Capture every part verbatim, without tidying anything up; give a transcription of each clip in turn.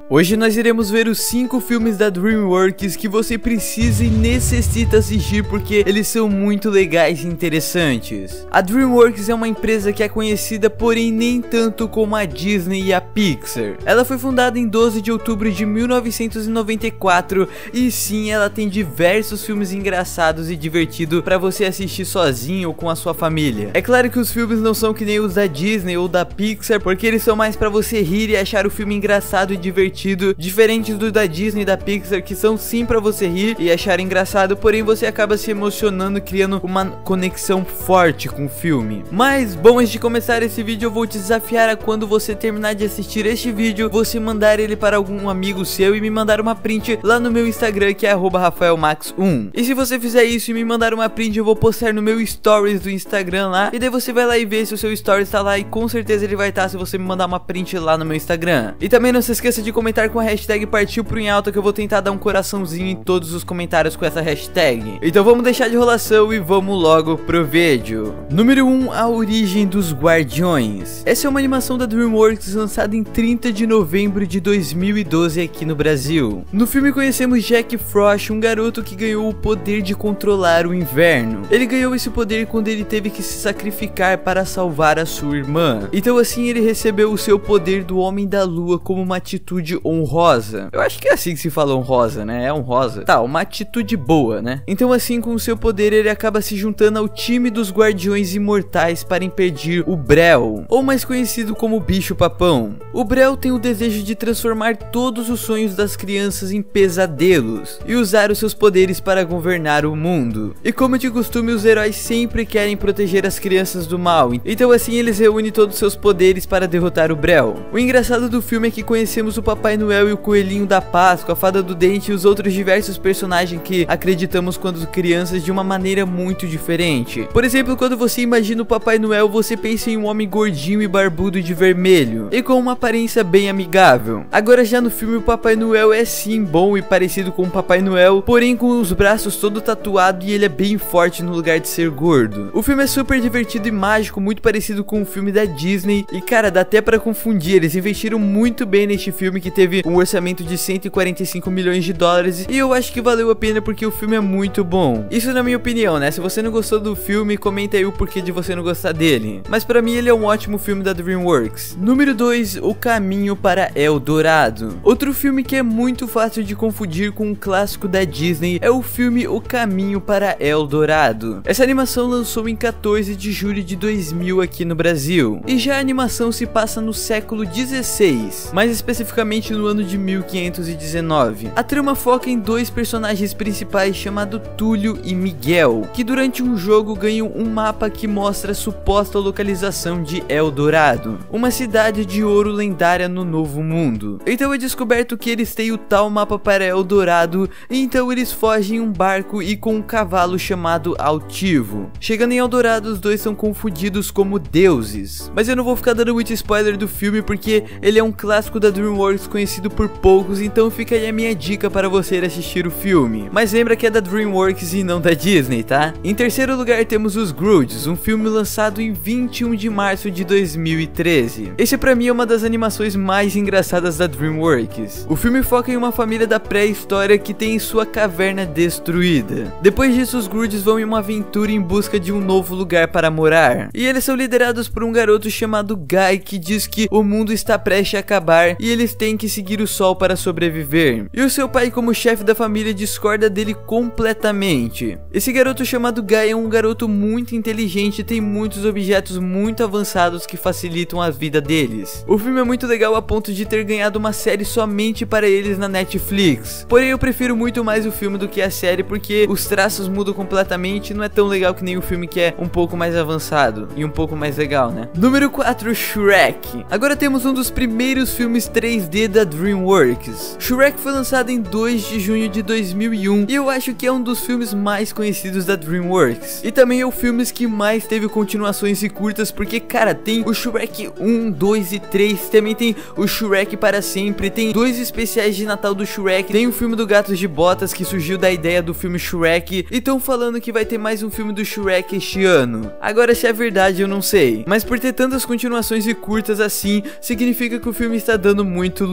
Hoje nós iremos ver os cinco filmes da DreamWorks que você precisa e necessita assistir porque eles são muito legais e interessantes. A DreamWorks é uma empresa que é conhecida, porém nem tanto como a Disney e a Pixar. Ela foi fundada em doze de outubro de mil novecentos e noventa e quatro e sim, ela tem diversos filmes engraçados e divertidos para você assistir sozinho ou com a sua família. É claro que os filmes não são que nem os da Disney ou da Pixar, porque eles são mais para você rir e achar o filme engraçado e divertido, diferentes do da Disney e da Pixar, que são sim pra você rir e achar engraçado, porém você acaba se emocionando, criando uma conexão forte com o filme. Mas, bom, antes de começar esse vídeo eu vou te desafiar a, quando você terminar de assistir este vídeo, você mandar ele para algum amigo seu e me mandar uma print lá no meu Instagram, que é arroba rafael max um. E se você fizer isso e me mandar uma print, eu vou postar no meu stories do Instagram lá, e daí você vai lá e vê se o seu stories tá lá, e com certeza ele vai estar se você me mandar uma print lá no meu Instagram. E também não se esqueça de comentar com a hashtag partiu pro em alta, que eu vou tentar dar um coraçãozinho em todos os comentários com essa hashtag. Então vamos deixar de enrolação e vamos logo pro vídeo. Número um, a origem dos Guardiões. Essa é uma animação da DreamWorks lançada em trinta de novembro de dois mil e doze aqui no Brasil. No filme conhecemos Jack Frost, um garoto que ganhou o poder de controlar o inverno. Ele ganhou esse poder quando ele teve que se sacrificar para salvar a sua irmã. Então assim ele recebeu o seu poder do Homem da Lua como uma atitude honrosa. Eu acho que é assim que se fala honrosa, né? É honrosa. Tá, uma atitude boa, né? Então assim, com o seu poder, ele acaba se juntando ao time dos Guardiões Imortais para impedir o Brel, ou mais conhecido como Bicho Papão. O Brel tem o desejo de transformar todos os sonhos das crianças em pesadelos e usar os seus poderes para governar o mundo. E como de costume, os heróis sempre querem proteger as crianças do mal, então assim eles reúnem todos os seus poderes para derrotar o Brel. O engraçado do filme é que conhecemos o Papai Noel e o Coelhinho da Páscoa, a Fada do Dente e os outros diversos personagens que acreditamos quando crianças de uma maneira muito diferente. Por exemplo, quando você imagina o Papai Noel, você pensa em um homem gordinho e barbudo de vermelho e com uma aparência bem amigável. Agora já no filme, o Papai Noel é sim bom e parecido com o Papai Noel, porém com os braços todo tatuado, e ele é bem forte no lugar de ser gordo. O filme é super divertido e mágico, muito parecido com o filme da Disney, e cara, dá até pra confundir. Eles investiram muito bem neste filme, que teve um orçamento de cento e quarenta e cinco milhões de dólares, e eu acho que valeu a pena porque o filme é muito bom. Isso na minha opinião, né? Se você não gostou do filme, comenta aí o porquê de você não gostar dele. Mas pra mim ele é um ótimo filme da DreamWorks. Número dois, O Caminho para El Dorado. Outro filme que é muito fácil de confundir com um clássico da Disney é o filme O Caminho para El Dorado. Essa animação lançou em quatorze de julho de dois mil aqui no Brasil, e já a animação se passa no século dezesseis, mais especificamente no ano de mil quinhentos e dezenove. A trama foca em dois personagens principais chamados Túlio e Miguel, que durante um jogo ganham um mapa que mostra a suposta localização de El Dorado, uma cidade de ouro lendária no Novo Mundo. Então é descoberto que eles têm o tal mapa para El Dorado, e então eles fogem em um barco e com um cavalo chamado Altivo. Chegando em El Dorado, os dois são confundidos como deuses. Mas eu não vou ficar dando muito spoiler do filme porque ele é um clássico da DreamWorks conhecido por poucos, então fica aí a minha dica para você assistir o filme. Mas lembra que é da DreamWorks e não da Disney, tá? Em terceiro lugar temos Os Groods, um filme lançado em vinte e um de março de dois mil e treze. Esse pra mim é uma das animações mais engraçadas da DreamWorks. O filme foca em uma família da pré-história que tem sua caverna destruída. Depois disso, os Groods vão em uma aventura em busca de um novo lugar para morar, e eles são liderados por um garoto chamado Guy, que diz que o mundo está prestes a acabar e eles têm que seguir o sol para sobreviver. E o seu pai, como chefe da família, discorda dele completamente. Esse garoto chamado Guy é um garoto muito inteligente e tem muitos objetos muito avançados que facilitam a vida deles. O filme é muito legal a ponto de ter ganhado uma série somente para eles na Netflix. Porém eu prefiro muito mais o filme do que a série, porque os traços mudam completamente e não é tão legal que nem o filme, que é um pouco mais avançado e um pouco mais legal, né? Número quatro, Shrek. Agora temos um dos primeiros filmes três D da DreamWorks. Shrek foi lançado em dois de junho de dois mil e um e eu acho que é um dos filmes mais conhecidos da DreamWorks. E também é o filme que mais teve continuações e curtas, porque cara, tem o Shrek um, dois e três, também tem o Shrek para sempre, tem dois especiais de Natal do Shrek, tem o filme do Gatos de Botas que surgiu da ideia do filme Shrek, e estão falando que vai ter mais um filme do Shrek este ano. Agora se é verdade eu não sei, mas por ter tantas continuações e curtas assim, significa que o filme está dando muito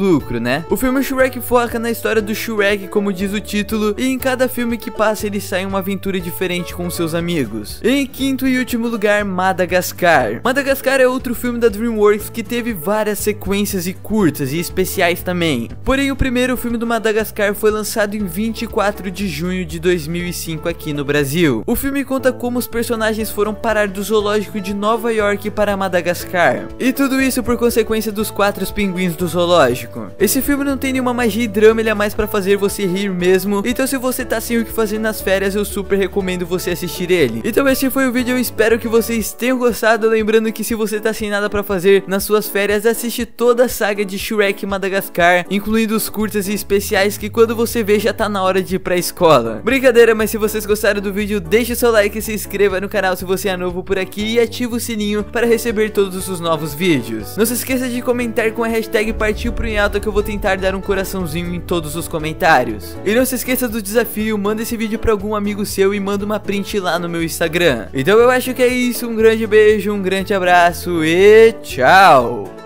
lucro, né? O filme Shrek foca na história do Shrek, como diz o título, e em cada filme que passa ele sai em uma aventura diferente com seus amigos. Em quinto e último lugar, Madagascar. Madagascar é outro filme da DreamWorks que teve várias sequências e curtas e especiais também. Porém, o primeiro filme do Madagascar foi lançado em vinte e quatro de junho de dois mil e cinco aqui no Brasil. O filme conta como os personagens foram parar do zoológico de Nova York para Madagascar. E tudo isso por consequência dos quatro pinguins do zoológico. Esse filme não tem nenhuma magia e drama, ele é mais pra fazer você rir mesmo. Então se você tá sem o que fazer nas férias, eu super recomendo você assistir ele. Então esse foi o vídeo, eu espero que vocês tenham gostado. Lembrando que se você tá sem nada pra fazer nas suas férias, assiste toda a saga de Shrek Madagascar, incluindo os curtas e especiais, que quando você vê já tá na hora de ir pra escola. Brincadeira, mas se vocês gostaram do vídeo, deixe o seu like e se inscreva no canal se você é novo por aqui, e ative o sininho para receber todos os novos vídeos. Não se esqueça de comentar com a hashtag Partiu pro Em Alta, que eu vou tentar dar um coraçãozinho em todos os comentários. E não se esqueça do desafio, manda esse vídeo pra algum amigo seu e manda uma print lá no meu Instagram. Então eu acho que é isso, um grande beijo, um grande abraço e tchau!